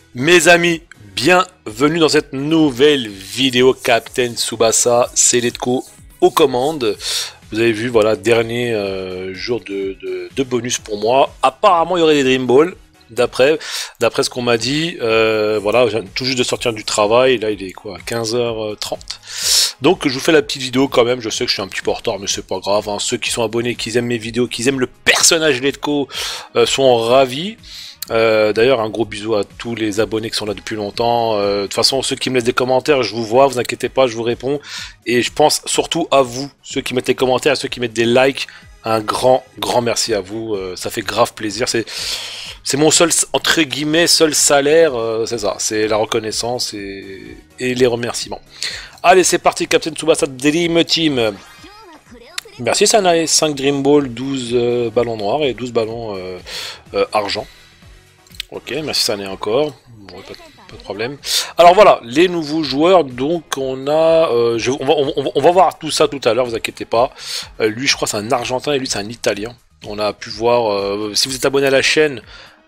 Mes amis, bienvenue dans cette nouvelle vidéo Captain Tsubasa, c'est Letko aux commandes. Vous avez vu, voilà, dernier jour de bonus pour moi. Apparemment, il y aurait des Dream Ball, d'après ce qu'on m'a dit. Voilà, je viens tout juste de sortir du travail, là il est quoi, 15h30. Donc je vous fais la petite vidéo quand même, je sais que je suis un petit peu en retard, mais c'est pas grave, hein. Ceux qui sont abonnés, qui aiment mes vidéos, qui aiment le personnage Letko, sont ravis. D'ailleurs, un gros bisou à tous les abonnés qui sont là depuis longtemps. De toute façon, ceux qui me laissent des commentaires, je vous vois, vous inquiétez pas, je vous réponds. Et je pense surtout à vous, ceux qui mettent des commentaires, à ceux qui mettent des likes. Un grand merci à vous. Ça fait grave plaisir. C'est mon seul, entre guillemets, seul salaire. C'est ça, c'est la reconnaissance et les remerciements. Allez, c'est parti, Captain Tsubasa Dream Team. Merci Sanae, 5 Dream Ball, 12 ballons noirs et 12 ballons argent. Ok, merci Sané encore, bon, pas de problème. Alors voilà, les nouveaux joueurs, donc on a... on va voir tout ça tout à l'heure, vous inquiétez pas. Lui je crois c'est un Argentin et lui c'est un Italien. On a pu voir, si vous êtes abonné à la chaîne,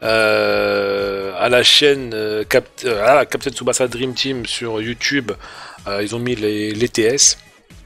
Captain Tsubasa Dream Team sur YouTube, ils ont mis les TS,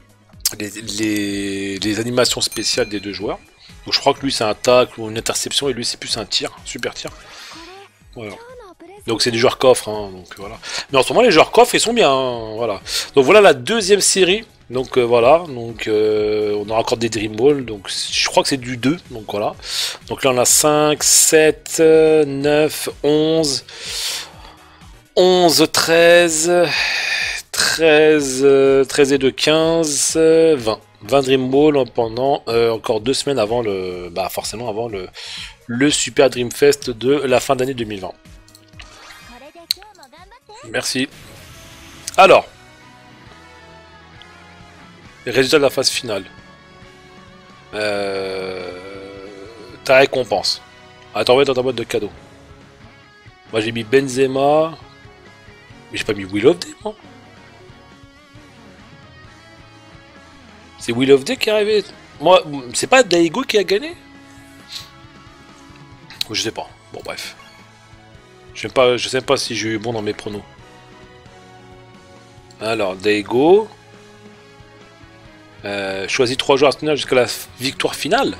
les animations spéciales des deux joueurs. Donc je crois que lui c'est un tacle ou une interception et lui c'est plus un tir, super tir. Voilà. Donc c'est des joueurs coffres, hein, donc voilà. Mais en ce moment les joueurs coffres ils sont bien, hein, voilà. Donc voilà la deuxième série. Donc voilà, donc on aura encore des Dream Ball, donc je crois que c'est du 2, donc voilà. Donc là on a 5, 7, 9, 11, 11, 13, 13, 13 et 2, 15, 20. 20 Dream Ball pendant encore 2 semaines avant le... Bah forcément avant le Super Dream Fest de la fin d'année 2020. Merci. Alors, les résultats de la phase finale. Ta récompense. Attends, on va dans ta boîte de cadeaux. Moi j'ai mis Benzema. Mais j'ai pas mis Will of Day, moi. C'est Will of Day qui est arrivé. Moi, c'est pas Daigo qui a gagné? Je sais pas. Bon bref. Je sais pas si j'ai eu bon dans mes pronos. Alors, Daigo. Choisis 3 joueurs à tenir jusqu'à la victoire finale.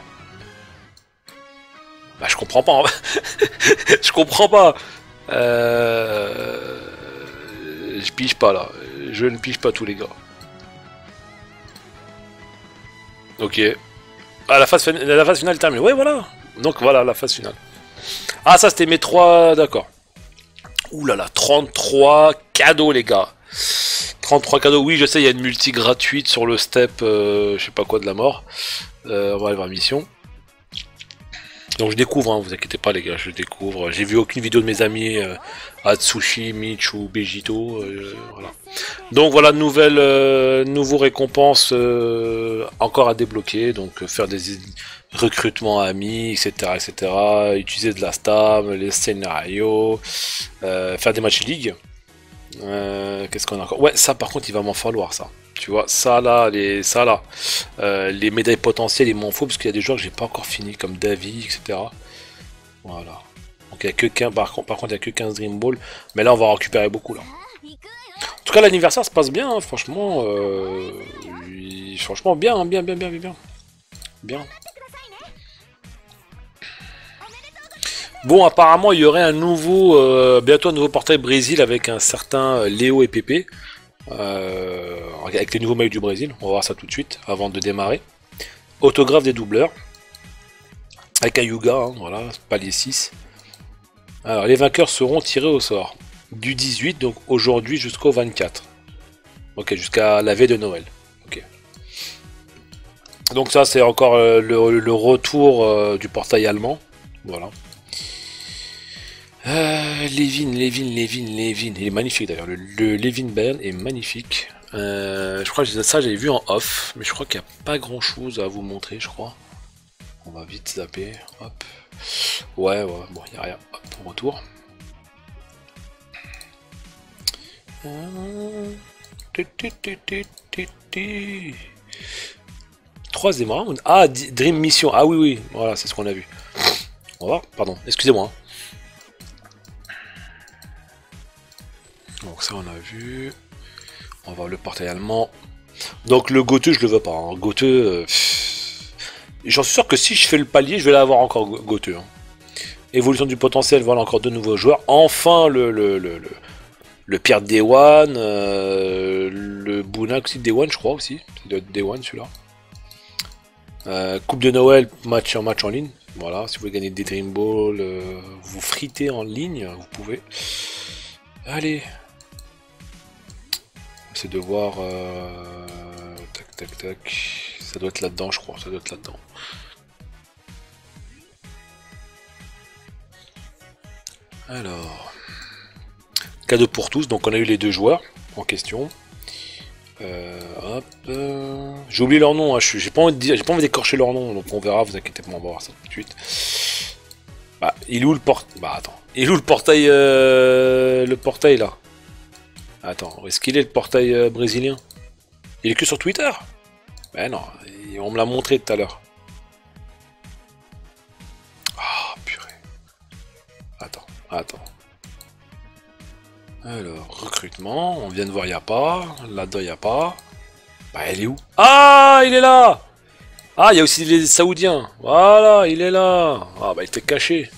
Bah je comprends pas. Je comprends pas. Je pige pas là. Je ne pige pas tous les gars. Ok. Ah, la phase finale est terminée. Ouais, voilà. Donc voilà, la phase finale. Ah, ça, c'était mes 3... D'accord. Ouh là là, 33 cadeaux, les gars. 33 cadeaux. Oui, je sais, il y a une multi gratuite sur le step, je sais pas quoi de la mort. On va aller voir mission. Donc je découvre, hein, vous inquiétez pas les gars, je découvre. J'ai vu aucune vidéo de mes amis Atsushi, Mitch ou Begito. Voilà. Donc voilà, nouveau récompense encore à débloquer. Donc faire des recrutements amis, etc. etc. Utiliser de la stam, les scénarios, faire des matchs league. Qu'est-ce qu'on a encore? Ouais, ça par contre il va m'en falloir ça. Tu vois, ça là, les médailles potentielles, il m'en faut parce qu'il y a des joueurs que j'ai pas encore fini, comme Davy, etc. Voilà. Donc il y a que 15, par contre, il y a que 15 Dream Ball, mais là on va en récupérer beaucoup là. En tout cas, l'anniversaire se passe bien, hein, franchement. Franchement, bien, bien. Bien. Bon, apparemment, il y aurait bientôt un nouveau portail Brésil avec un certain Léo et Pépé. Avec les nouveaux maillots du Brésil, on va voir ça tout de suite avant de démarrer. Autographe des doubleurs avec un Yuga, hein, voilà, palier 6. Alors les vainqueurs seront tirés au sort du 18, donc aujourd'hui jusqu'au 24. Ok, jusqu'à la veille de Noël. Ok. Donc ça c'est encore le retour du portail allemand. Voilà. Levin, il est magnifique d'ailleurs, le Levin Bell est magnifique. Je crois que ça j'avais vu en off, mais je crois qu'il n'y a pas grand chose à vous montrer, je crois. On va vite zapper, hop. Ouais, bon, il n'y a rien, hop, on retour. Troisième round. Ah, Dream Mission, ah oui, voilà, c'est ce qu'on a vu. On va voir, pardon, excusez-moi. Donc ça on a vu. On va voir le portail allemand. Donc le Goethe je le veux pas. Hein. Goethe, j'en suis sûr que si je fais le palier, je vais l'avoir encore Goethe. Hein. Évolution du potentiel, voilà encore deux nouveaux joueurs. Enfin le Pierre Day One, le Bounak aussi Day One je crois aussi. Ça doit être Day One celui-là. Coupe de Noël, match en ligne. Voilà, si vous voulez gagner des Dream Ball, vous fritez en ligne, vous pouvez. Allez. C'est de voir... tac, tac, tac. Ça doit être là-dedans, je crois. Ça doit être là-dedans. Alors... Cadeau pour tous. Donc on a eu les deux joueurs en question. Hop. J'ai oublié leur nom. Hein. J'ai pas envie d'écorcher leur nom. Donc on verra. Vous inquiétez pas, on va voir ça tout de suite. Bah, il est où le portail? Bah attends. Il est où le portail là? Attends, est-ce qu'il est le portail brésilien? Il est que sur Twitter? Ben non, on me l'a montré tout à l'heure. Ah, purée. Attends. Alors, recrutement, on vient de voir, il n'y a pas. Là-dedans, il n'y a pas. Bah, elle est où? Ah, il est là! Ah, il y a aussi les Saoudiens. Voilà, il est là. Ah, bah, il était caché.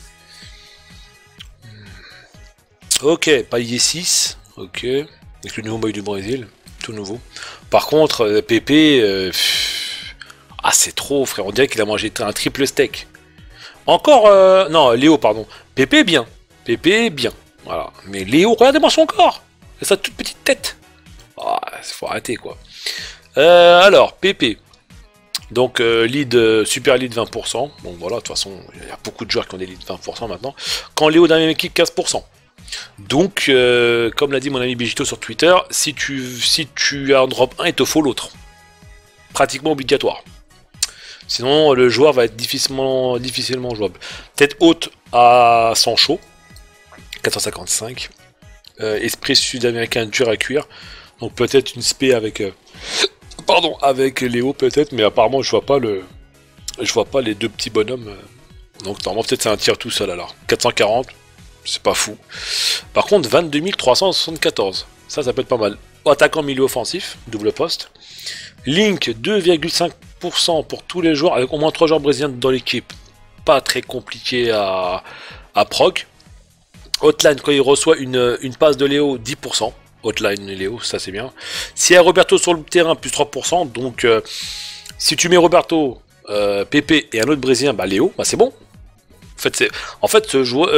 Ok, palier 6. Ok. Avec le nouveau maillot du Brésil. Tout nouveau. Par contre, Pépé... Ah, c'est trop, frère. On dirait qu'il a mangé un triple steak. Encore... Non, Léo, pardon. Pépé, bien. Pépé, bien. Voilà. Mais Léo, regardez-moi son corps. C'est sa toute petite tête. Ah, faut arrêter, quoi. Alors, Pépé. Donc, lead, super lead 20%. Donc voilà, de toute façon, il y a beaucoup de joueurs qui ont des leads 20% maintenant. Quand Léo dans la même équipe, 15%. Donc, comme l'a dit mon ami Bigito sur Twitter, si tu as un drop 1, il te faut l'autre. Pratiquement obligatoire. Sinon, le joueur va être difficilement jouable. Tête haute à Sancho, 455. Esprit sud-américain dur à cuire. Donc peut-être une spé avec... avec Léo peut-être, mais apparemment je vois pas les deux petits bonhommes. Donc normalement peut-être c'est un tir tout seul alors. 440. C'est pas fou. Par contre, 22 374. Ça peut être pas mal. Attaquant milieu offensif, double poste. Link, 2,5% pour tous les joueurs, avec au moins 3 joueurs brésiliens dans l'équipe. Pas très compliqué à proc. Hotline, quand il reçoit une passe de Léo, 10%. Hotline Léo, ça c'est bien. Si il y a Roberto sur le terrain, plus 3%. Donc, si tu mets Roberto, Pépé et un autre brésilien, bah Léo, bah c'est bon. En fait, ce joueur,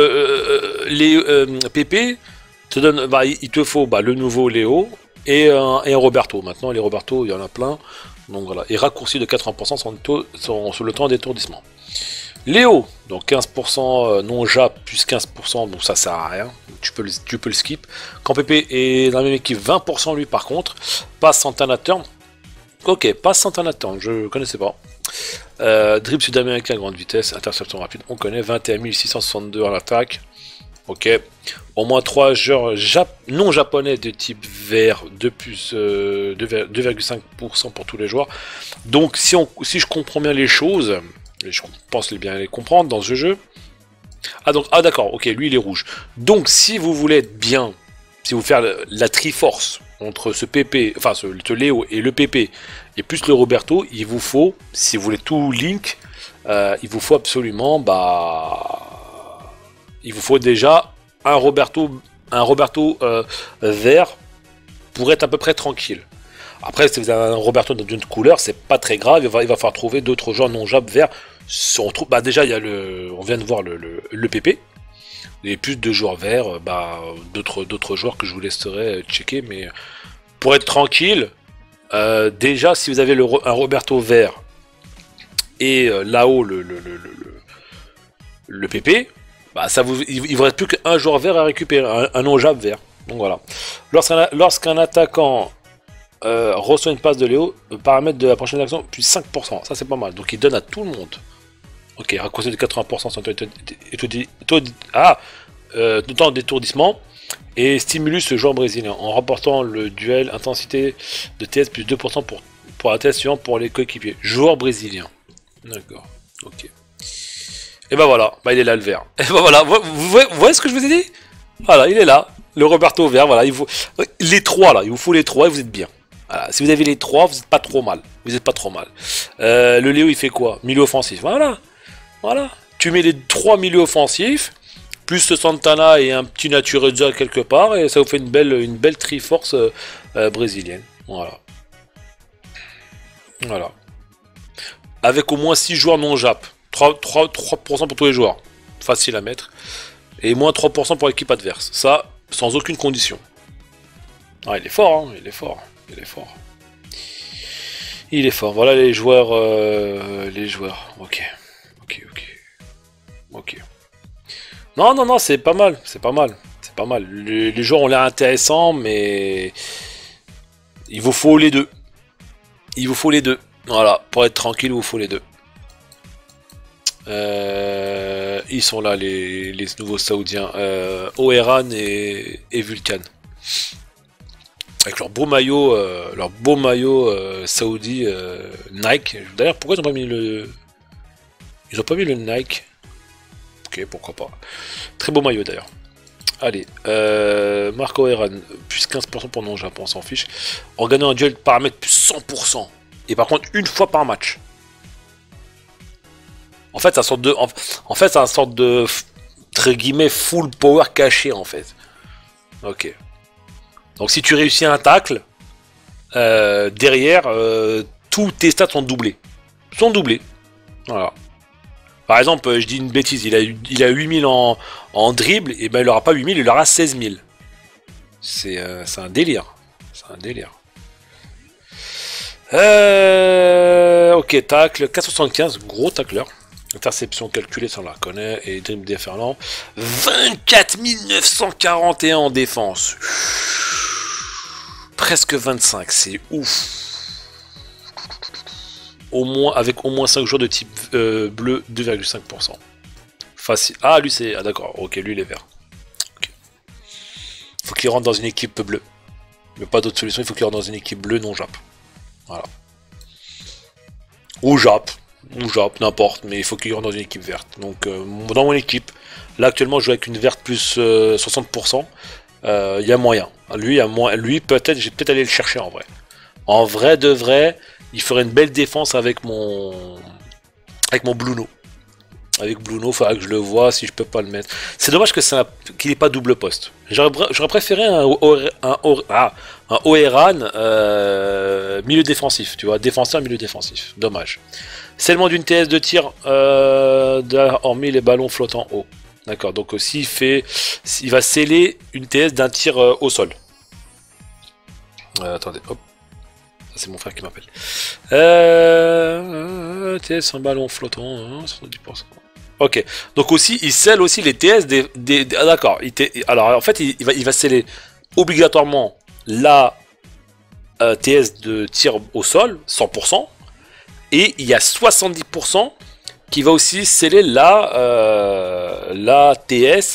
Pépé te donne, bah, il te faut le nouveau Léo et un Roberto. Maintenant, les Roberto, il y en a plein. Donc voilà, et raccourci de 80% sur le temps d'étourdissement. Léo, donc 15% non jap plus 15%, donc ça sert à rien. Tu peux le skip. Quand Pépé est dans la même équipe, 20% lui par contre. Passe Santana Turn. Ok, passe Santana Turn, je connaissais pas. Dribble sud-américain à grande vitesse, interception rapide, on connaît, 21 662 en attaque. Ok. Au moins 3 joueurs non japonais de type vert, de plus 2,5% pour tous les joueurs. Donc si je comprends bien les choses, et je pense bien les comprendre dans ce jeu. Ah d'accord, ok, lui il est rouge. Donc si vous voulez être bien, si vous faire la Triforce entre ce PP, enfin ce Léo et le PP, et plus le Roberto, il vous faut, si vous voulez tout link, il vous faut absolument, il vous faut déjà un Roberto vert pour être à peu près tranquille. Après, si vous avez un Roberto d'une autre couleur, c'est pas très grave, il va falloir trouver d'autres joueurs non jab verts. Déjà, il y a on vient de voir le PP. Et plus de joueurs verts, d'autres joueurs que je vous laisserai checker, mais pour être tranquille, déjà si vous avez un Roberto vert et là-haut le PP, il vous reste plus qu'un joueur vert à récupérer, un non-jab vert. Donc voilà. Lorsqu'un attaquant reçoit une passe de Léo, paramètre de la prochaine action plus 5%, ça c'est pas mal. Donc il donne à tout le monde. Ok, raccourci de 80% sans temps d'étourdissement et stimulus joueur brésilien en remportant le duel intensité de TS plus 2% pour la TS suivante pour les coéquipiers. Joueur brésilien. D'accord, ok. Et ben voilà, il est là le vert. Et ben voilà, vous voyez ce que je vous ai dit? Voilà, il est là. Le Roberto vert, voilà. Les trois, là. Il vous faut les trois et vous êtes bien. Voilà. Si vous avez les trois, vous n'êtes pas trop mal. Vous n'êtes pas trop mal. Le Léo, il fait quoi? Milieu offensif. Voilà. Voilà. Tu mets les trois milieux offensifs, plus ce Santana et un petit Natureza quelque part, et ça vous fait une belle Triforce brésilienne. Voilà. Voilà. Avec au moins 6 joueurs non Jap. 3% pour tous les joueurs. Facile à mettre. Et moins 3% pour l'équipe adverse. Ça, sans aucune condition. Ah, il est fort, hein. Il est fort. Il est fort. Il est fort. Voilà les joueurs. Ok. Ok, ok. Ok. Non, non, non, c'est pas mal. C'est pas mal. C'est pas mal. Les joueurs ont l'air intéressants, mais... Il vous faut les deux. Il vous faut les deux. Voilà. Pour être tranquille, il vous faut les deux. Ils sont là, les nouveaux Saoudiens. Oeran et Vulcan. Avec leur beau maillot, saoudi Nike. D'ailleurs, pourquoi ils n'ont pas mis le... Ils ont pas mis le Nike. Ok, pourquoi pas. Très beau maillot d'ailleurs. Allez, Marco Oeran, plus 15% pour non-Japon, on s'en fiche. En gagnant un duel de paramètres, plus 100%. Et par contre, une fois par match. En fait, c'est un sorte de... En fait, c'est un sorte de... Entre guillemets, full power caché, en fait. Ok. Donc si tu réussis un tacle, derrière, tous tes stats sont doublés. Sont doublés. Voilà. Par exemple, je dis une bêtise, il a 8000 en dribble, et ben il aura pas 8000, il aura 16000. C'est un délire. C'est un délire. Ok, tacle, 475, gros tacleur. Interception calculée, ça on la connaît, et dribble déferlant. 24 941 en défense. Presque 25, c'est ouf. Avec au moins 5 joueurs de type bleu, 2,5%. Facile. Ah, lui c'est... Ah d'accord, ok, lui il est vert. Okay. Faut qu'il rentre dans une équipe bleue. Mais pas d'autre solution, il faut qu'il rentre dans une équipe bleue non Jap. Voilà. Ou Jap, n'importe, mais il faut qu'il rentre dans une équipe verte. Donc dans mon équipe, là actuellement je joue avec une verte plus 60%. Il y a moyen. Lui peut-être, j'ai peut-être aller le chercher en vrai. En vrai de vrai, il ferait une belle défense avec mon Bluno. Avec Bluno, il faudra que je le vois si je peux pas le mettre. C'est dommage que qu'il n'ait pas double poste. J'aurais préféré un Oeran milieu défensif, tu vois, défenseur milieu défensif. Dommage. Seulement d'une TS de tir hormis les ballons flottants haut. D'accord, donc aussi il va sceller une TS d'un tir au sol. Attendez, hop. C'est mon frère qui m'appelle. TS en ballon flottant, hein, 70%. Ok, donc aussi il scelle aussi les TS ah, d'accord. Alors en fait il va sceller obligatoirement la TS de tir au sol, 100%, et il y a 70% qui va aussi sceller la TS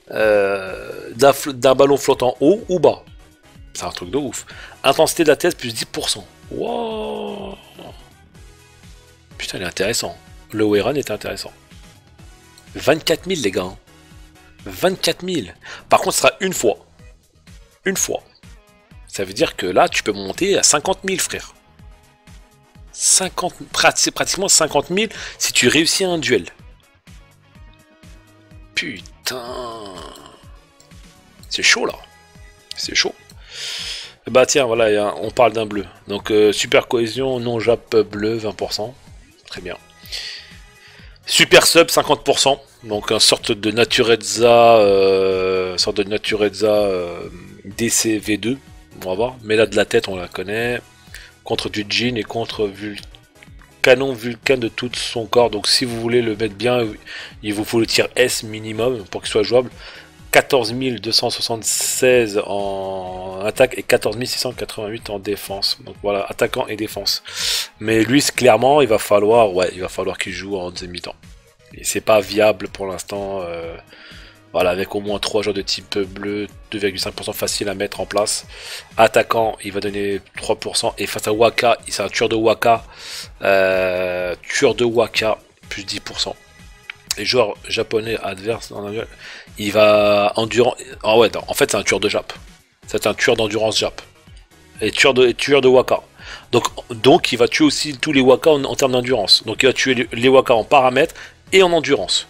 d'un ballon flottant haut ou bas. C'est un truc de ouf. Intensité de la TS plus 10%. Wow. Putain, il est intéressant. Le Oeran est intéressant. 24 000 les gars. 24 000. Par contre, ce sera une fois. Une fois. Ça veut dire que là, tu peux monter à 50 000, frère. C'est pratiquement 50 000 si tu réussis un duel. Putain. C'est chaud là. C'est chaud. Bah tiens, voilà, on parle d'un bleu. Donc super cohésion, non Jap bleu, 20%. Très bien. Super sub, 50%. Donc une sorte de Natureza, DC V2. On va voir. Mais là de la tête, on la connaît. Contre du Jin et contre canon Vulcan de tout son corps. Donc si vous voulez le mettre bien, il vous faut le tir S minimum pour qu'il soit jouable. 14 276 en attaque et 14 688 en défense. Donc voilà, attaquant et défense. Mais lui, clairement, il va falloir qu'il joue en deuxième mi-temps. Et c'est pas viable pour l'instant. Voilà, avec au moins 3 joueurs de type bleu, 2,5% facile à mettre en place. Attaquant, il va donner 3%. Et face à Waka, c'est un tueur de Waka. Plus 10%. les joueurs japonais adverses, il va endurant. Ah ouais, non, en fait c'est un tueur de Jap. C'est un tueur d'endurance Jap. Et tueur de Waka. Donc il va tuer aussi tous les Waka en termes d'endurance. Donc il va tuer les Waka en paramètres et en endurance.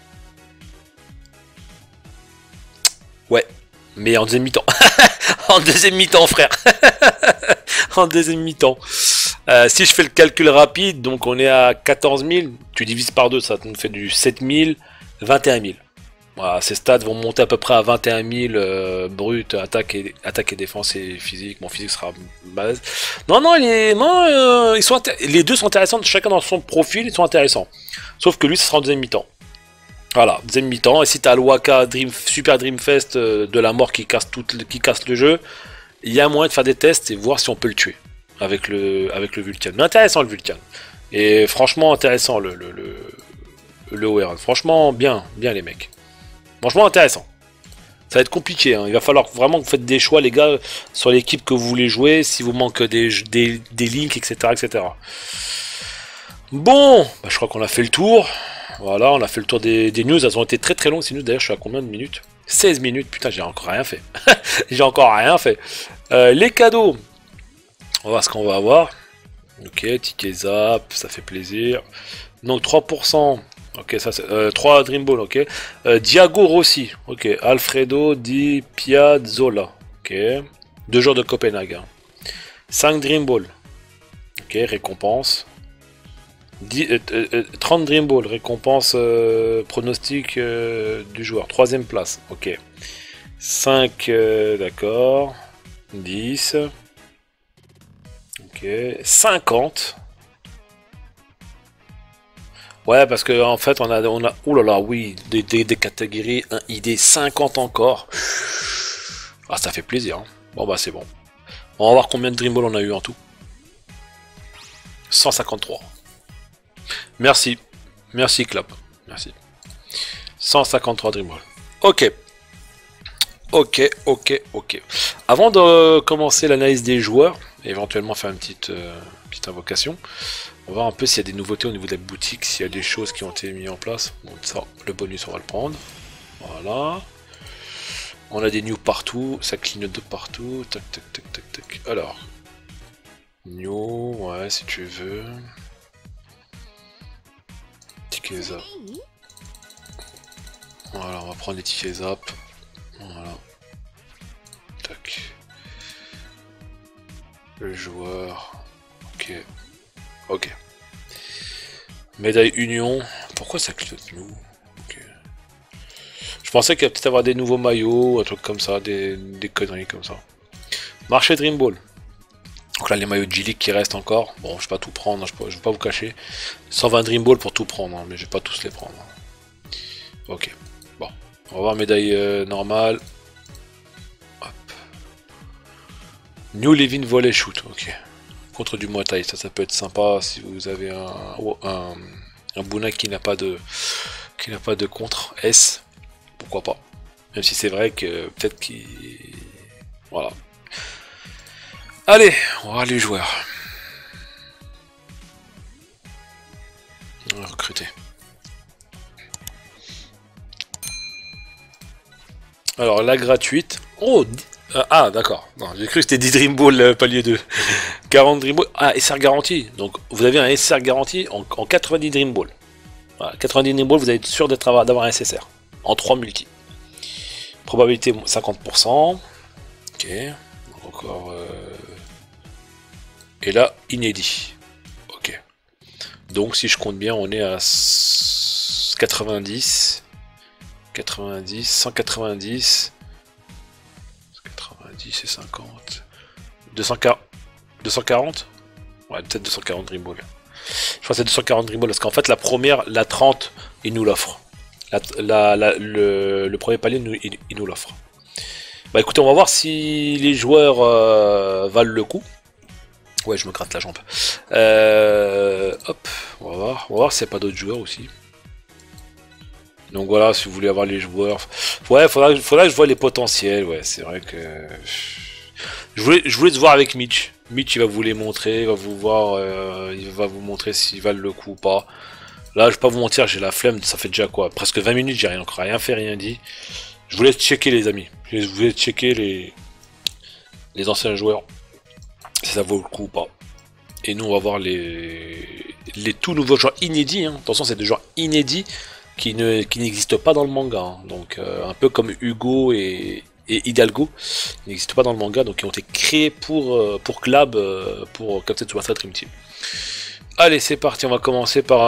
Ouais, mais en deuxième mi-temps. En deuxième mi-temps, frère. En deuxième mi-temps. Si je fais le calcul rapide, donc on est à 14 000, tu divises par 2, ça nous fait du 7 000, 21 000. Voilà, ces stats vont monter à peu près à 21 000 brut, attaque et défense et physique. Mon physique sera base. Non, les deux sont intéressants, chacun dans son profil, ils sont intéressants. Sauf que lui, ce sera en deuxième mi-temps. Voilà, deuxième mi-temps. Et si t'as le Waka Super Dreamfest de la mort qui casse le jeu, il y a moyen de faire des tests et voir si on peut le tuer avec le Vulcan. Mais intéressant le Vulcan. Et franchement intéressant le OR. Franchement bien les mecs. Franchement intéressant. Ça va être compliqué, hein. Il va falloir vraiment que vous faites des choix les gars sur l'équipe que vous voulez jouer, si vous manque des links, etc. Bon, bah, je crois qu'on a fait le tour. Voilà, on a fait le tour des news. Elles ont été très très longues ces news. D'ailleurs, je suis à combien de minutes? 16 minutes, putain, j'ai encore rien fait. J'ai encore rien fait. Les cadeaux. On va voir ce qu'on va avoir. Ok, ticket zap, ça fait plaisir. Donc 3%. Ok, ça c'est 3 Dream Ball, ok. Diago Rossi, ok. Alfredo Di Piazzolla, ok. 2 jours de Copenhague. Hein. 5 Dream Ball. Ok, récompense. 30 Dream Ball, récompense pronostic du joueur. 3ème place, ok. 5, d'accord. 10. Ok. 50. Ouais, parce que en fait, on a, oh là là, oui, des catégories 1 ID 50 encore. Ah, ça fait plaisir. Hein. Bon, bah, c'est bon. On va voir combien de Dream Ball on a eu en tout. 153. Merci. Merci, Clap. Merci. 153 Dream Ball. Ok. Ok. Avant de commencer l'analyse des joueurs, et éventuellement faire une petite invocation, on va voir un peu s'il y a des nouveautés au niveau de la boutique, s'il y a des choses qui ont été mises en place. Bon, ça, le bonus, on va le prendre. Voilà. On a des news partout, ça clignote de partout. Tac. Alors. New, ouais, si tu veux. Ticket zap. Voilà, on va prendre les tickets zap. Voilà. Tac. Le joueur. Ok. Médaille Union. Pourquoi ça clignote nous? Okay. Je pensais qu'il y a peut-être avoir des nouveaux maillots, un truc comme ça, des conneries comme ça. Marché Dream Ball. Donc là, les maillots de G-League qui restent encore. Bon, je vais pas tout prendre, je vais pas vous cacher. 120 Dream Ball pour tout prendre, hein, mais je vais pas tous les prendre. Ok. Bon. On va voir médaille normale. Hop. New Levin Volley Shoot. Ok. Contre du Muay Thai, ça peut être sympa si vous avez un Buna qui n'a pas de contre S, pourquoi pas. Même si c'est vrai que peut-être qu'il... Voilà. Allez, on va voir les joueurs. On va recruter. Alors la gratuite. Oh, ah d'accord, j'ai cru que c'était 10 Dream Ball palier 2. 40 Dream Ball. Ah, SR garantie. Donc vous avez un SR garantie en 90 Dream Ball. Voilà, 90 Dream Ball, vous êtes sûr d'avoir un SSR. En 3 multi. Probabilité 50%. Ok. Donc encore. Et là, inédit. Ok. Donc si je compte bien, on est à 90. 90, 190. 90 et 50. 240. Ouais, peut-être 240 Dream Ball. Je crois que c'est 240 Dream Ball parce qu'en fait, la première, la 30, il nous l'offre. Le premier palier, il nous l'offre. Bah écoutez, on va voir si les joueurs valent le coup. Ouais, je me gratte la jambe. Hop, on va voir s'il n'y a pas d'autres joueurs aussi. Donc voilà, si vous voulez avoir les joueurs... Ouais, faudra que je vois les potentiels, ouais, c'est vrai que... Je voulais te voir avec Mitch. Mitch, il va vous les montrer, il va vous voir, il va vous montrer s'ils valent le coup ou pas. Là, je vais pas vous mentir, j'ai la flemme, ça fait déjà quoi? Presque 20 minutes, j'ai encore rien fait, rien dit. Je vous laisse checker les amis. Je vous laisse checker les anciens joueurs. Si ça vaut le coup ou pas. Et nous on va voir les tout nouveaux joueurs inédits. Hein. Attention, c'est des joueurs inédits qui n'existent pas dans le manga. Hein. Donc un peu comme Hugo et Hidalgo, ils n'existent pas dans le manga, donc ils ont été créés pour Club, pour Captain Tsubasa Dream Team. Allez, c'est parti, on va commencer par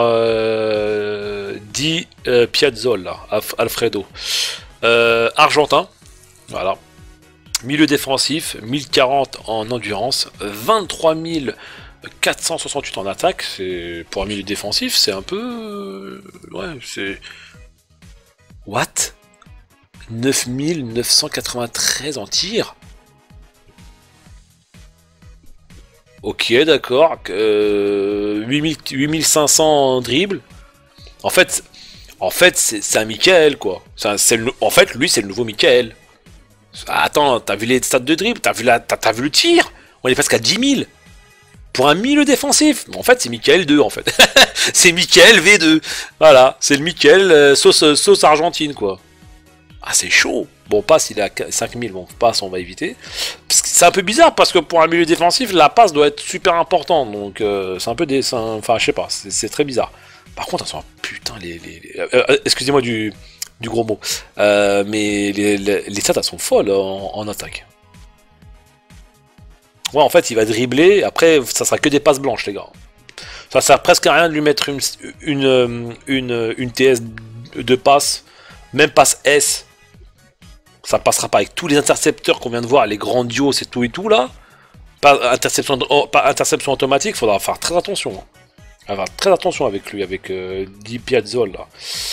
Di Piazzolla, Alfredo. Argentin, voilà. Milieu défensif, 1040 en endurance, 23 468 en attaque. C'est pour un milieu défensif, c'est un peu... ouais, c'est... What? 9993 en tir. Ok, d'accord. 8500 en dribble. En fait c'est un Michael, quoi. En fait, lui, c'est le nouveau Michael. Attends, t'as vu les stats de dribble? T'as vu le tir? On est presque à 10 000. Pour un milieu défensif. En fait, c'est Michael 2, en fait. C'est Michael V2. Voilà, c'est le Michael sauce argentine, quoi. Ah, c'est chaud. Bon, passe, il est à 5000. Bon, passe, on va éviter. C'est un peu bizarre, parce que pour un milieu défensif, la passe doit être super importante. Donc, c'est un peu des... Enfin, je sais pas, c'est très bizarre. Par contre, attention, putain, excusez-moi du gros mot. Mais les stats, elles sont folles en attaque. Ouais, en fait, il va dribbler. Après, ça sera que des passes blanches, les gars. Ça sert presque à rien de lui mettre une TS de passe. Même passe S. Ça passera pas avec tous les intercepteurs qu'on vient de voir, les grandios et tout là. Pas interception automatique, faudra faire très attention. Avoir très attention avec lui, avec Di Piazzolla.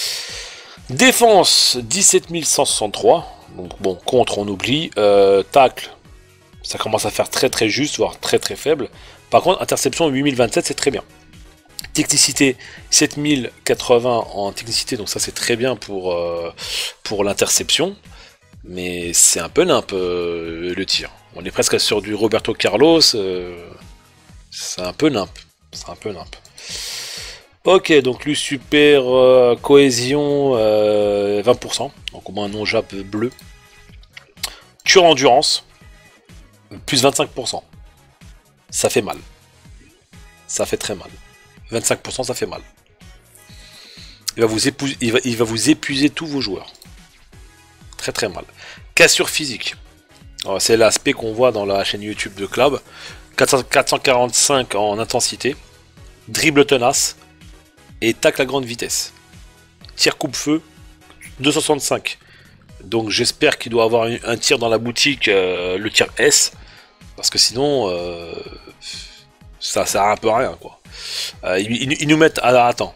Défense 17 163. Donc bon, contre on oublie. Tacle, ça commence à faire très juste, voire très faible. Par contre, interception 8027, c'est très bien. Technicité 7080 en technicité, donc ça c'est très bien pour l'interception. Mais c'est un peu nimp le tir. On est presque sur du Roberto Carlos. C'est un peu nimp. C'est un peu nimp. Ok, donc lui super cohésion 20%. Donc au moins un non-jap bleu. Ture endurance plus 25%. Ça fait mal. Ça fait très mal. 25% ça fait mal. Il va vous épuiser tous vos joueurs. Très mal. Cassure physique. C'est l'aspect qu'on voit dans la chaîne YouTube de Club. 445 en intensité. Dribble tenace. Et tacle à grande vitesse. Tir coupe-feu. 265. Donc j'espère qu'il doit avoir un tir dans la boutique. Le tir S. Parce que sinon... ça sert un peu à rien, quoi. Ils nous mettent... Alors attends.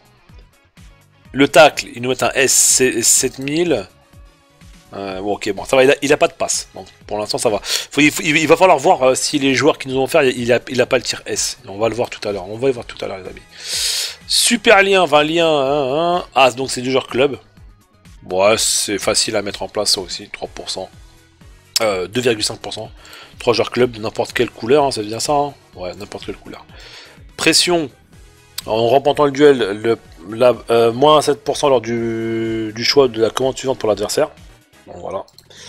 Le tacle, ils nous mettent un S 7000. Bon, ok, bon, ça va, il a pas de passe. Donc, pour l'instant, ça va. Il va falloir voir si les joueurs qui nous ont fait, il a pas le tir S. On va le voir tout à l'heure. On va le voir tout à l'heure, les amis. Super lien, 20 liens. Ah, donc c'est du joueur club. Bon, ouais, c'est facile à mettre en place, ça aussi. 3%. 2,5%. 3 joueurs club de n'importe quelle couleur, hein, ça devient ça. Hein. Ouais, n'importe quelle couleur. Pression. En remportant le duel, moins 7% lors du choix de la commande suivante pour l'adversaire. Bon, voilà.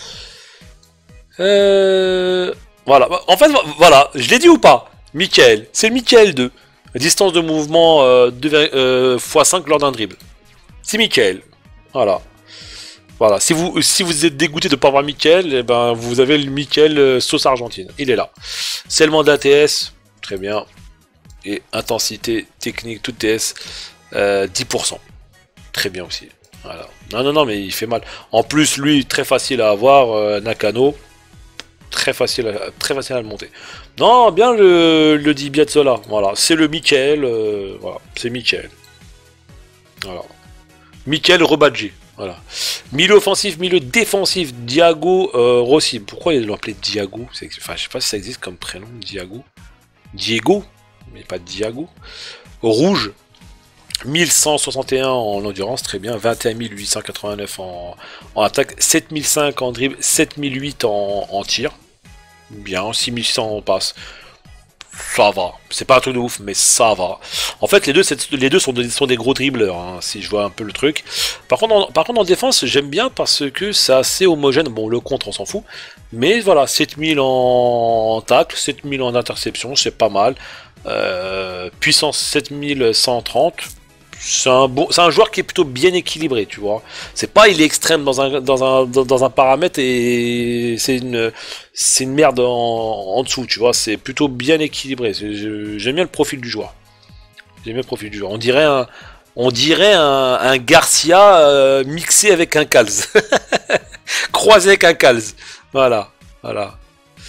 Voilà. En fait, voilà. Je l'ai dit ou pas? Michael. C'est le Michael 2. Distance de mouvement x5 lors d'un dribble. C'est Michael. Voilà. Voilà. Si vous êtes dégoûté de ne pas avoir Michael, eh ben, vous avez le Michael sauce argentine. Il est là. Scellement d'ATS. Très bien. Et intensité technique, tout TS. 10%. Très bien aussi. Voilà. Non, mais il fait mal. En plus, lui, très facile à avoir, Nakano. Très facile à le monter. Non, bien le Di Piazzolla. Voilà, c'est le Michael. Voilà, c'est Michael. Voilà. Michael Rebadji. Voilà. Milieu offensif, milieu défensif, Diago Rossi. Pourquoi ils l'ont appelé Diago? Enfin, je sais pas si ça existe comme prénom, Diago. Diego, mais pas Diago. Rouge. 1161 en endurance, très bien, 21 889 en attaque, 7005 en dribble, 7008 en tir, bien, 6100 en passe. ça va. C'est pas un truc de ouf, mais ça va. En fait, les deux sont des gros dribbleurs, hein, si je vois un peu le truc. Par contre, en défense, j'aime bien parce que c'est assez homogène. Bon, le contre, on s'en fout. Mais voilà, 7000 en tacle, 7000 en interception, c'est pas mal. Puissance 7130. C'est un joueur qui est plutôt bien équilibré, tu vois. C'est pas il est extrême dans un paramètre et c'est une merde en dessous, tu vois. C'est plutôt bien équilibré. J'aime bien le profil du joueur. J'aime bien le profil du joueur. On dirait un Garcia mixé avec un Calz. Croisé avec un Calz. Voilà. Voilà.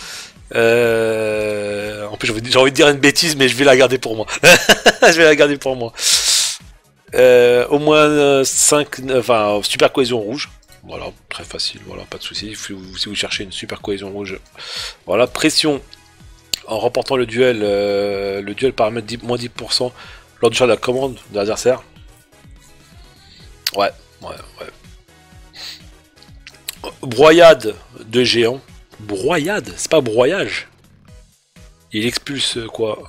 En plus, j'ai envie de dire une bêtise, mais je vais la garder pour moi. Je vais la garder pour moi. Au moins 5, enfin super cohésion rouge, voilà, très facile, voilà, pas de souci. Si vous cherchez une super cohésion rouge, voilà, pression en remportant le duel paramètre moins 10% lors du choix de la commande de l'adversaire. Ouais. Broyade de géant, broyade, c'est pas broyage. Il expulse quoi?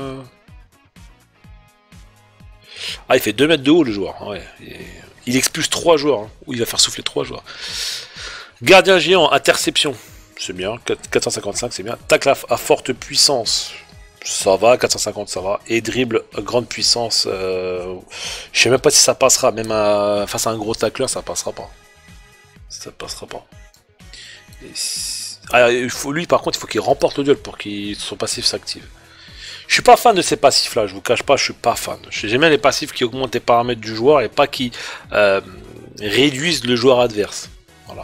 Ah, il fait 2 mètres de haut le joueur. Ouais. Il expulse 3 joueurs. Hein. Ou il va faire souffler 3 joueurs. Gardien géant, interception. C'est bien. 455, c'est bien. Tacle à forte puissance. Ça va. 450, ça va. Et dribble à grande puissance. Je sais même pas si ça passera. Même face à un gros tacleur, ça passera pas. Ça passera pas. Lui, par contre, il faut qu'il remporte le duel pour que son passif s'active. Je suis pas fan de ces passifs là, je vous cache pas, je suis pas fan. J'aime bien les passifs qui augmentent les paramètres du joueur et pas qui réduisent le joueur adverse. Voilà.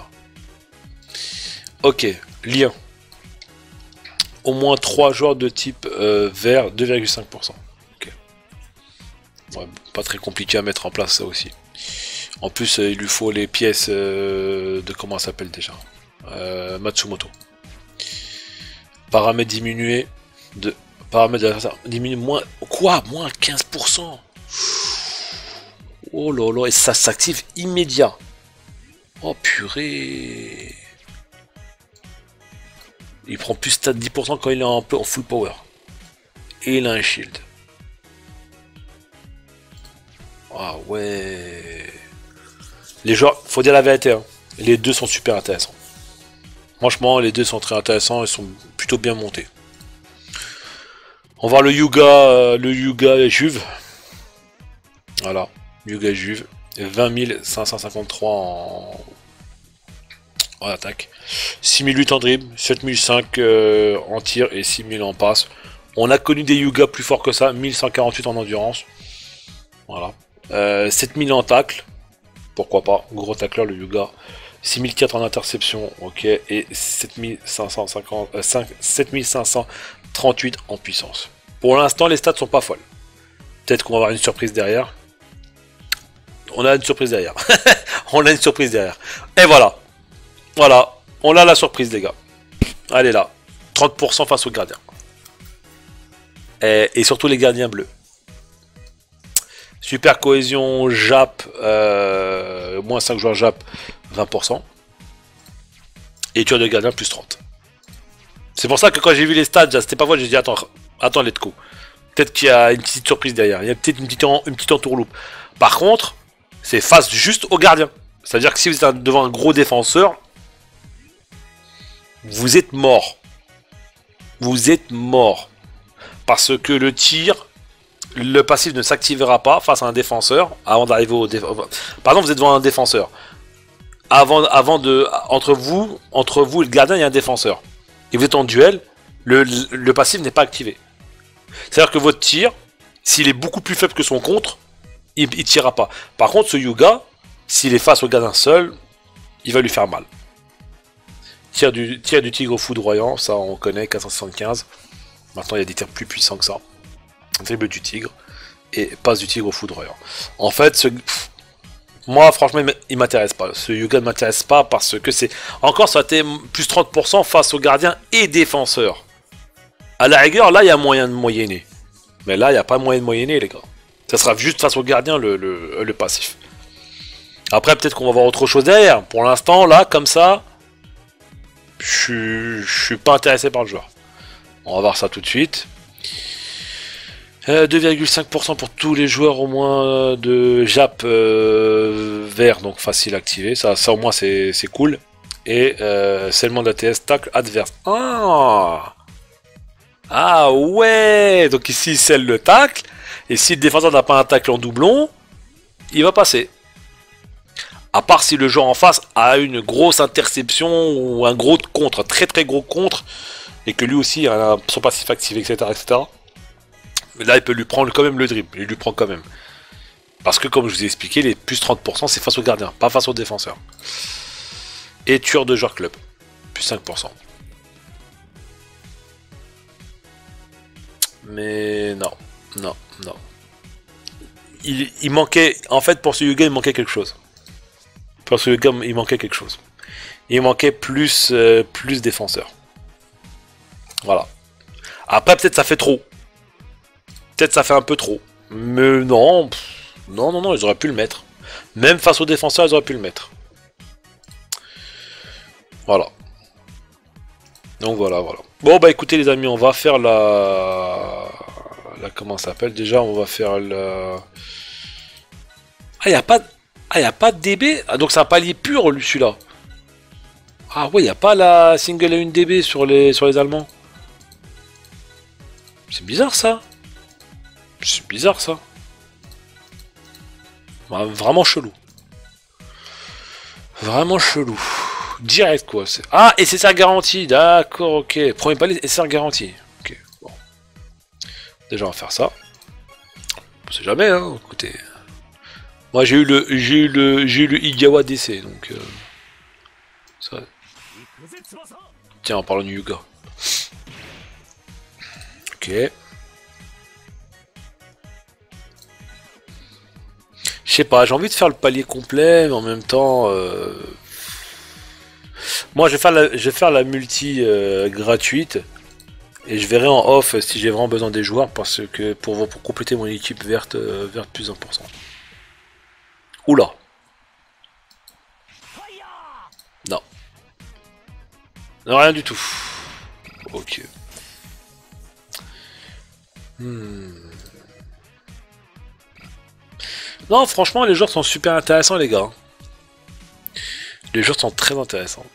Ok, lien. Au moins 3 joueurs de type vert, 2,5%. Ok. Ouais, pas très compliqué à mettre en place ça aussi. En plus, il lui faut les pièces de comment ça s'appelle déjà Matsumoto. Paramètres diminués de. Paramètres de l'adversaire diminue moins. Quoi? Moins 15%. Oh là là, et ça s'active immédiat. Oh purée. Il prend plus de 10% quand il est en full power. Et il a un shield. Ah ouais. Les joueurs, faut dire la vérité, hein. Les deux sont super intéressants. Franchement, les deux sont très intéressants, ils sont plutôt bien montés. On va voir le Yuga Juve. Voilà, Yuga Juve. 20 553 en attaque. 6008 en dribble, 7005 en tir et 6000 en passe. On a connu des Yuga plus forts que ça, 1148 en endurance. Voilà. 7000 en tacle. Pourquoi pas, gros tacleur le Yuga. 6004 en interception, ok, et 7538 en puissance. Pour l'instant, les stats sont pas folles. Peut-être qu'on va avoir une surprise derrière. On a une surprise derrière. On a une surprise derrière. Et voilà. Voilà. On a la surprise, les gars. Allez là. 30% face aux gardiens. Et surtout les gardiens bleus. Super cohésion Jap. Moins 5 joueurs Jap. 20%. Et tueur de gardien plus 30. C'est pour ça que quand j'ai vu les stats, c'était pas vrai, j'ai dit attends let's go. Peut-être qu'il y a une petite surprise derrière, il y a peut-être une petite entourloupe. Par contre, c'est face juste au gardien. C'est-à-dire que si vous êtes devant un gros défenseur, vous êtes mort. Vous êtes mort. Parce que le tir, le passif ne s'activera pas face à un défenseur avant d'arriver au défenseur. Par exemple, vous êtes devant un défenseur. Entre vous et le gardien, il y a un défenseur. Et vous êtes en duel, le passif n'est pas activé. C'est-à-dire que votre tir, s'il est beaucoup plus faible que son contre, il ne tirera pas. Par contre, ce Yuga, s'il est face au gardien seul, il va lui faire mal. Tir du tigre foudroyant, ça on connaît, 475. Maintenant, il y a des tirs plus puissants que ça. Dribble du tigre et passe du tigre foudroyant. En fait, moi, franchement, il m'intéresse pas. Ce Yuga ne m'intéresse pas parce que c'est... Encore, ça a été plus 30% face aux gardiens et défenseurs. À la rigueur, là, il y a moyen de moyenner. Mais là, il n'y a pas moyen de moyenner, les gars. Ça sera juste face aux gardiens, le passif. Après, peut-être qu'on va voir autre chose derrière. Pour l'instant, là, comme ça, je suis pas intéressé par le joueur. On va voir ça tout de suite. 2,5% pour tous les joueurs au moins de Jap vert, donc facile à activer. Ça au moins c'est cool. Et seulement d'ATS tacle adverse. Ah ouais. Donc ici il scelle le tacle. Et si le défenseur n'a pas un tacle en doublon, il va passer. À part si le joueur en face a une grosse interception ou un gros contre, un très très gros contre, et que lui aussi a son passif activé, etc., etc. Mais là, il peut lui prendre quand même le dribble. Il lui prend quand même. Parce que, comme je vous ai expliqué, les plus 30%, c'est face au gardien, pas face au défenseur. Et tueur de joueur club. Plus 5%. Mais non. Non, non. Il manquait... En fait, pour ce Yuga, il manquait quelque chose. Pour ce Yuga, il manquait quelque chose. Il manquait plus défenseur. Voilà. Après, peut-être ça fait trop. Peut-être ça fait un peu trop. Mais non. Non, ils auraient pu le mettre. Même face aux défenseurs, ils auraient pu le mettre. Voilà. Donc voilà. Bon bah écoutez les amis, on va faire la comment ça s'appelle déjà, on va faire la... Ah, y a pas de DB. Ah, donc c'est un palier pur celui-là. Ah ouais, y a pas la single à 1 DB sur les Allemands. C'est bizarre ça. C'est bizarre ça. Vraiment chelou. Vraiment chelou. Direct quoi. Ah, et c'est ça garantie. D'accord, ok. Premier palier et c'est garantie. Ok, bon. Déjà on va faire ça. On sait jamais, hein. Écoutez. Moi j'ai eu le Igawa DC, donc ça. Tiens, en parlant du Yuga. Ok. Je sais pas, j'ai envie de faire le palier complet, mais en même temps... Moi, je vais faire la multi gratuite. Et je verrai en off si j'ai vraiment besoin des joueurs, parce que pour compléter mon équipe verte, verte plus 1%. Oula. Non. Non, rien du tout. Ok. Non, franchement, les joueurs sont super intéressants, les gars. Les joueurs sont très intéressants.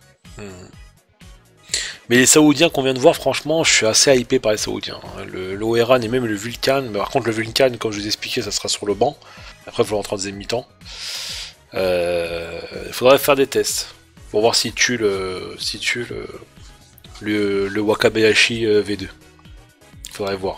Mais les Saoudiens qu'on vient de voir, franchement, je suis assez hypé par les Saoudiens. Le Oeran et même le Vulcan. Mais par contre, le Vulcan, comme je vous ai expliqué, ça sera sur le banc. Après, il faut rentrer en deuxième mi-temps. Il faudrait faire des tests pour voir s'il tue le Wakabayashi V2. Faudrait voir.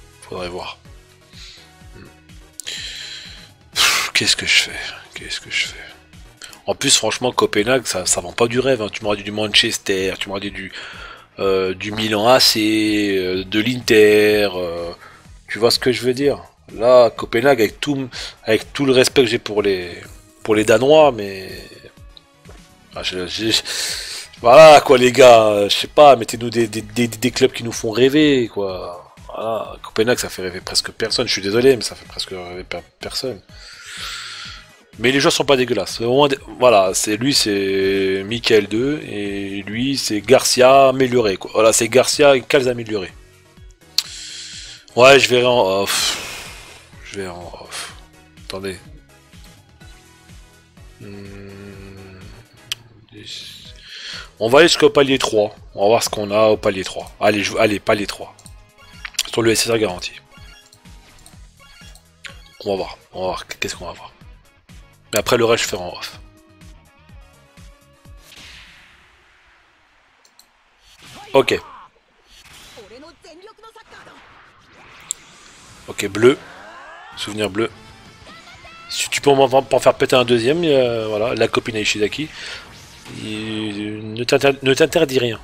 Qu'est-ce que je fais? En plus, franchement, Copenhague, ça vend pas du rêve. Hein. Tu m'aurais dit du Manchester, tu m'aurais dit du Milan AC, de l'Inter. Tu vois ce que je veux dire? Là, Copenhague, avec tout le respect que j'ai pour les Danois, mais... Ah, voilà, quoi, les gars. Je sais pas, mettez-nous des clubs qui nous font rêver, quoi. Voilà, Copenhague, ça fait rêver presque personne. Je suis désolé, mais ça fait presque rêver personne. Mais les joueurs sont pas dégueulasses. Voilà, c'est Michael 2 et lui c'est Garcia amélioré quoi. Voilà, c'est Garcia et Calz amélioré. Ouais, je verrai en off. Attendez. On va aller jusqu'au palier 3. On va voir ce qu'on a au palier 3. Allez, palier 3. Sur le SSR garanti. On va voir. Qu'est-ce qu'on va voir. Mais après le reste, je ferai en off. Ok. Ok, bleu. Souvenir bleu. Si tu peux en faire péter un deuxième, voilà, la copine à Ishizaki. Il ne t'interdit rien.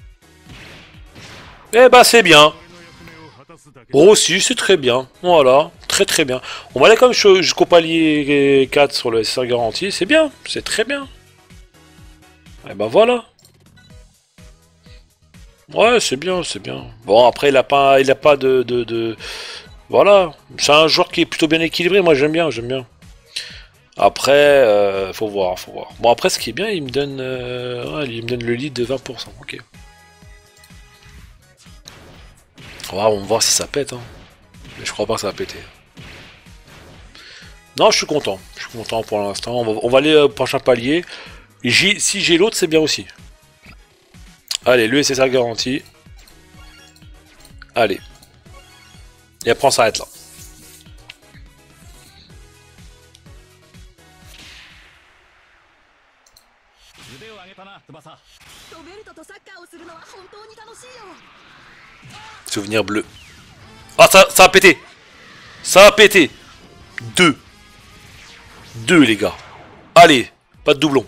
Eh bah c'est bien. Aussi, c'est très bien. Voilà, très bien. On va aller comme jusqu'au palier 4 sur le SR garanti. C'est bien, c'est très bien. Et ben voilà. Ouais, c'est bien. Bon, après, il a pas de... Voilà, c'est un joueur qui est plutôt bien équilibré. Moi, j'aime bien. Après, faut voir. Bon, après, ce qui est bien, il me donne le lead de 20%. Ok. On va voir si ça pète. Hein. Mais je crois pas que ça va péter. Non, je suis content. Je suis content pour l'instant. On va aller au prochain palier. Si j'ai l'autre, c'est bien aussi. Allez, le SSR garanti. Allez. Et après, on s'arrête là. Souvenir bleu. Ah, ça a pété. Ça a pété. 2. 2, les gars. Allez, pas de doublon.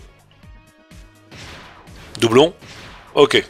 Doublon. Ok.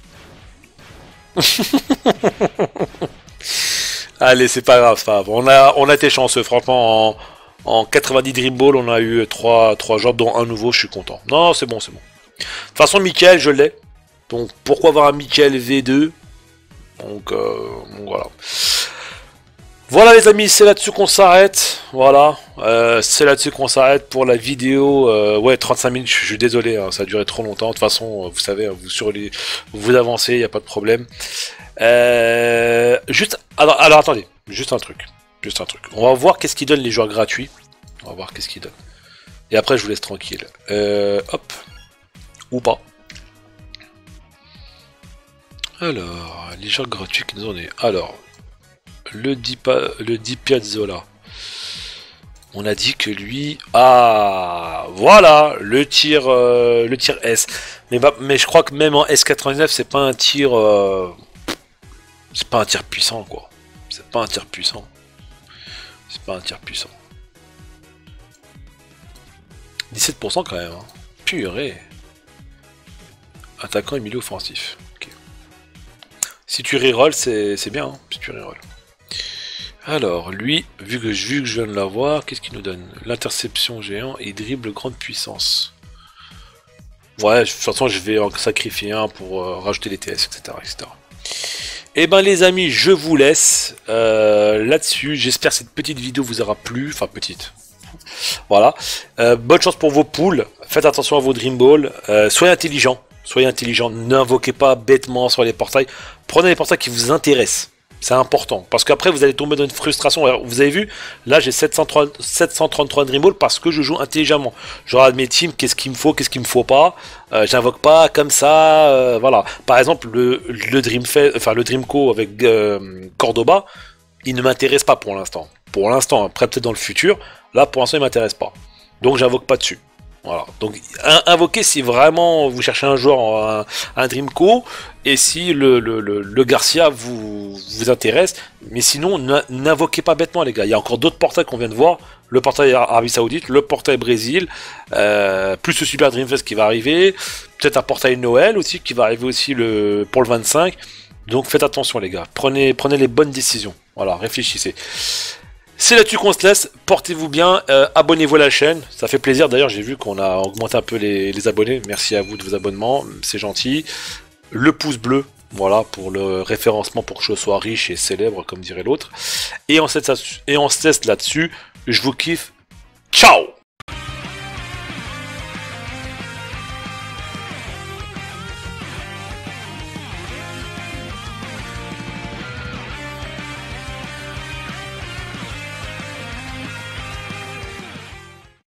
Allez, c'est pas grave, c'est pas grave. On a été chanceux, franchement. En 90 Dream Ball, on a eu 3 jobs, dont un nouveau, je suis content. Non, c'est bon, c'est bon. De toute façon, Michael, je l'ai. Donc, pourquoi avoir un Michael V2? Donc, voilà. Voilà, les amis, c'est là-dessus qu'on s'arrête. Voilà. C'est là-dessus qu'on s'arrête pour la vidéo. Ouais, 35 minutes, je suis désolé, hein, ça a duré trop longtemps. De toute façon, vous savez, vous avancez, il n'y a pas de problème. Alors, attendez, juste un truc. On va voir qu'est-ce qu'ils donnent les joueurs gratuits. On va voir qu'est-ce qu'ils donnent. Et après, je vous laisse tranquille. Hop. Ou pas. Alors, les joueurs gratuits qui nous ont donné. Alors, le Di Piazzolla. On a dit que lui... Ah, voilà, le tir S. Mais je crois que même en S99, c'est pas un tir... c'est pas un tir puissant, quoi. C'est pas un tir puissant. 17% quand même. Hein. Purée. Attaquant et milieu offensif. Okay. Si tu reroll, c'est bien. Hein, si tu reroll. Alors, lui, vu que je viens de l'avoir, qu'est-ce qu'il nous donne? L'interception géant et dribble grande puissance. Ouais, de toute façon, je vais en sacrifier un pour rajouter les TS, etc. Et ben les amis, je vous laisse là-dessus. J'espère que cette petite vidéo vous aura plu. Enfin, petite. Voilà. Bonne chance pour vos poules. Faites attention à vos Dream Ball. Soyez intelligents. N'invoquez pas bêtement sur les portails. Prenez les portails qui vous intéressent. C'est important. Parce qu'après, vous allez tomber dans une frustration. Alors, vous avez vu, là, j'ai 733 Dream Ball parce que je joue intelligemment. Je regarde mes teams, qu'est-ce qu'il me faut, qu'est-ce qu'il me faut pas. J'invoque pas comme ça. Voilà. Par exemple, le Dreamco avec Cordoba, il ne m'intéresse pas pour l'instant. Après peut-être dans le futur. Là, pour l'instant, il m'intéresse pas. Donc, j'invoque pas dessus. Voilà, donc invoquer si vraiment vous cherchez un joueur, un Dreamco, et si le Garcia vous intéresse, mais sinon n'invoquez pas bêtement les gars, il y a encore d'autres portails qu'on vient de voir, le portail Arabie Saoudite, le portail Brésil, plus le Super Dreamfest qui va arriver, peut-être un portail Noël aussi qui va arriver aussi pour le 25, donc faites attention les gars, prenez les bonnes décisions, voilà, réfléchissez. C'est là-dessus qu'on se laisse, portez-vous bien, abonnez-vous à la chaîne, ça fait plaisir, d'ailleurs j'ai vu qu'on a augmenté un peu les abonnés, merci à vous de vos abonnements, c'est gentil. Le pouce bleu, voilà, pour le référencement, pour que je sois riche et célèbre, comme dirait l'autre. Et on se laisse là-dessus, je vous kiffe, ciao!